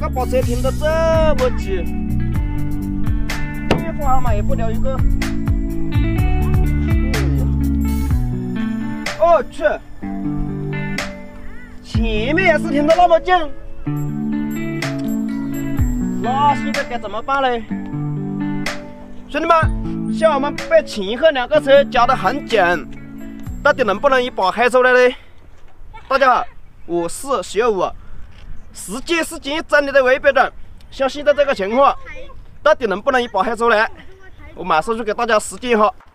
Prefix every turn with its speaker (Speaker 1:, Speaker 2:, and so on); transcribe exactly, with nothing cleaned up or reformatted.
Speaker 1: 个把车停得这么急？一会儿嘛也不了一个。哦去，前面也是停得那么近，那现在该怎么办嘞？兄弟们，像我们被前后两个车夹得很紧，到底能不能一把开出来呢？大家好，我是小五。时间是紧真理的唯一标准，像现在这个情况，到底能不能一把开出来？我马上就给大家实践一下。